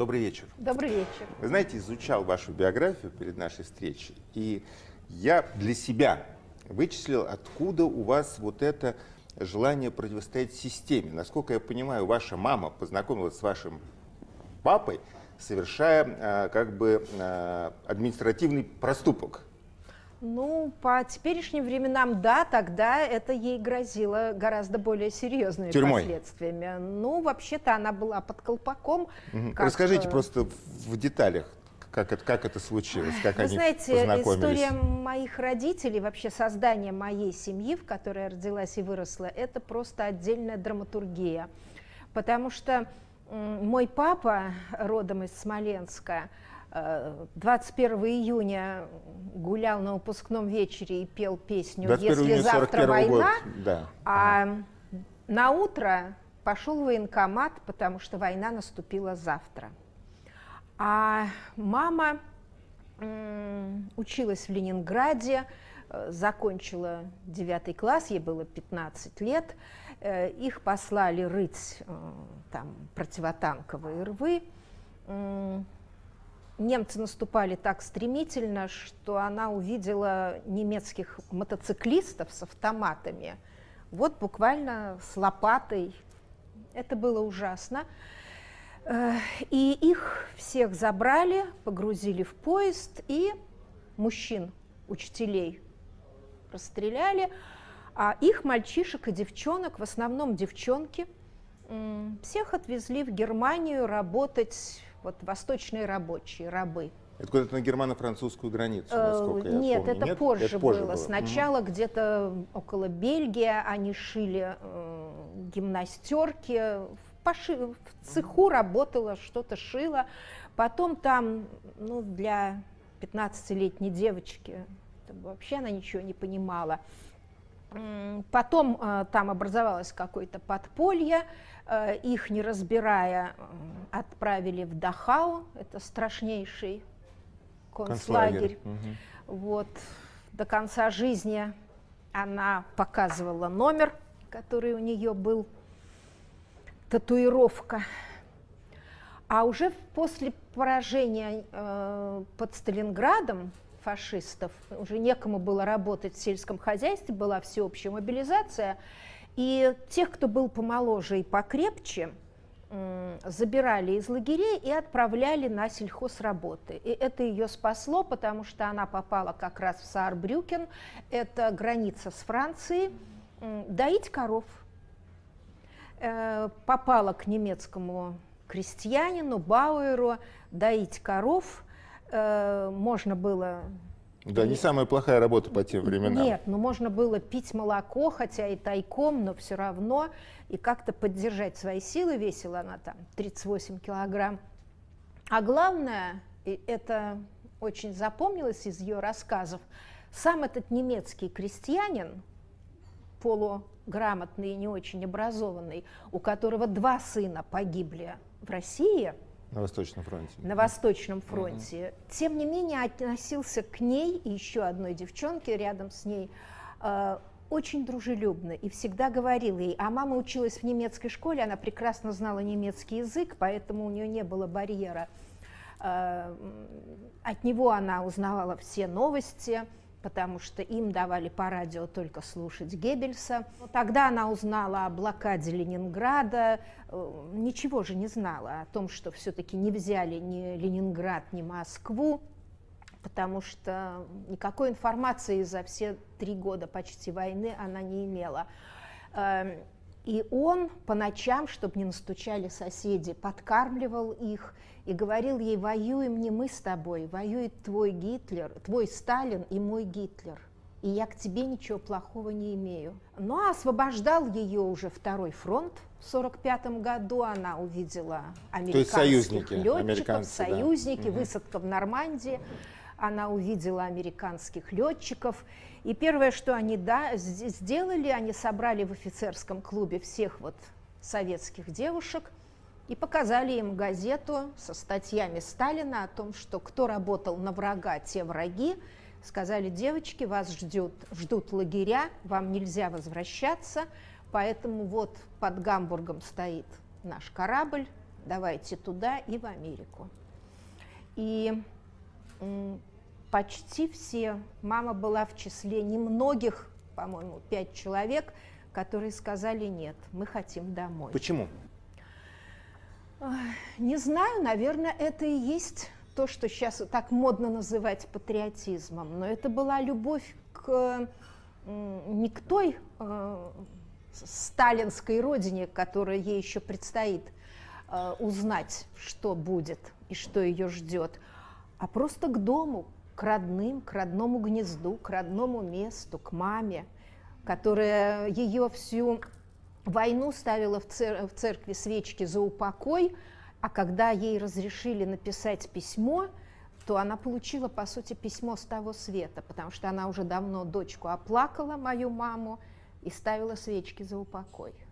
добрый вечер. Добрый вечер. Вы знаете, изучал вашу биографию перед нашей встречей, и я для себя вычислил, откуда у вас вот это желание противостоять системе. Насколько я понимаю, ваша мама познакомилась с вашим папой, совершая административный проступок. Ну, по теперешним временам, да, тогда это ей грозило гораздо более серьезными Тюрьмой. последствиями. Ну, вообще-то она была под колпаком. Расскажите просто в деталях, как это случилось, как Вы они знаете, познакомились. история моих родителей, вообще создание моей семьи, в которой я родилась и выросла, это просто отдельная драматургия. Потому что мой папа, родом из Смоленска, 21 июня гулял на выпускном вечере и пел песню «Если завтра война», а на утро пошел в военкомат, потому что война наступила завтра. А мама училась в Ленинграде, закончила 9 класс, ей было 15 лет. Их послали рыть там противотанковые рвы. Немцы наступали так стремительно, что она увидела немецких мотоциклистов с автоматами, вот буквально с лопатой. Это было ужасно. И их всех забрали, погрузили в поезд, и мужчин, учителей, расстреляли, а их мальчишек и девчонок, в основном девчонки, всех отвезли в Германию работать. Вот восточные рабочие, рабы. Это куда-то на германо-французскую границу, насколько я Нет, помню. это позже было. Сначала где-то около Бельгии они шили гимнастерки, в цеху работала, что-то шила. Потом там, ну, для 15-летней девочки, вообще она ничего не понимала. Потом там образовалось какое-то подполье, их, не разбирая, отправили в Дахау, это страшнейший концлагерь. Вот. До конца жизни она показывала номер, который у нее был, татуировка. А уже после поражения под Сталинградом фашистов, уже некому было работать в сельском хозяйстве, была всеобщая мобилизация, и тех, кто был помоложе и покрепче, забирали из лагерей и отправляли на сельхозработы. И это ее спасло, потому что она попала как раз в Саарбрюкен, это граница с Францией, доить коров. Попала к немецкому крестьянину, Бауэру, доить коров. Можно было... Да, не самая плохая работа по тем временам. Нет, но можно было пить молоко, хотя и тайком, но все равно, и как-то поддержать свои силы. Весила она там 38 килограмм. А главное, и это очень запомнилось из ее рассказов, сам этот немецкий крестьянин, полуграмотный и не очень образованный, у которого 2 сына погибли в России, на Восточном фронте. На Восточном фронте. Тем не менее, относился к ней и еще одной девчонке рядом с ней очень дружелюбно и всегда говорил ей, а мама училась в немецкой школе, она прекрасно знала немецкий язык, поэтому у нее не было барьера. От него она узнавала все новости, потому что им давали по радио только слушать Геббельса. Но тогда она узнала о блокаде Ленинграда, ничего же не знала о том, что все-таки не взяли ни Ленинград, ни Москву, потому что никакой информации за все 3 года почти войны она не имела. И он по ночам, чтобы не настучали соседи, подкармливал их и говорил ей: воюем не мы с тобой, воюет твой Гитлер, твой Сталин и мой Гитлер. И я к тебе ничего плохого не имею. Но освобождал ее уже 2-й фронт. В 1945 году она увидела американских летчиков, союзники, высадка в Нормандии. Она увидела американских летчиков. И первое, что они сделали, они собрали в офицерском клубе всех вот советских девушек и показали им газету со статьями Сталина о том, что кто работал на врага, те враги. Сказали: девочки, вас ждут лагеря, вам нельзя возвращаться, поэтому вот под Гамбургом стоит наш корабль, давайте туда и в Америку. И почти все, мама была в числе немногих, по-моему, 5 человек, которые сказали: нет, мы хотим домой. Почему? Не знаю, наверное, это и есть то, что сейчас так модно называть патриотизмом, но это была любовь не к той сталинской родине, которая ей еще предстоит узнать, что будет и что ее ждет, а просто к дому, к родным, к родному гнезду, к родному месту, к маме, которая ее всю войну ставила в церкви свечки за упокой, а когда ей разрешили написать письмо, то она получила, по сути, письмо с того света, потому что она уже давно дочку оплакала, мою маму, и ставила свечки за упокой.